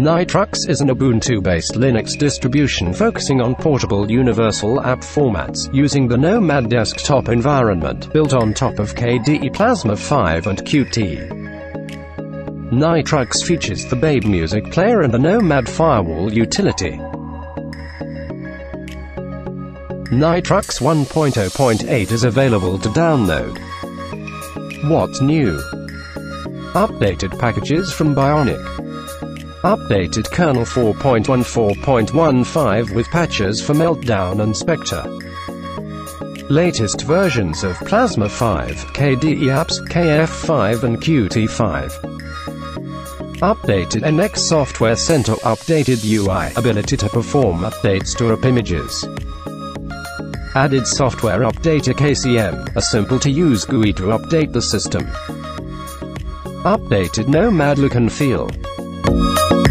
Nitrux is an Ubuntu-based Linux distribution focusing on portable universal app formats, using the Nomad desktop environment, built on top of KDE Plasma 5 and Qt. Nitrux features the Babe Music Player and the Nomad Firewall utility. Nitrux 1.0.8 is available to download. What's new? Updated packages from Bionic. Updated kernel 4.14.15 with patches for Meltdown and Spectre. Latest versions of Plasma 5, KDE Apps, KF5 and Qt5. Updated NX Software Center. Updated UI, ability to perform updates to app images. Added software updater KCM, a simple-to-use GUI to update the system. Updated Nomad look and feel.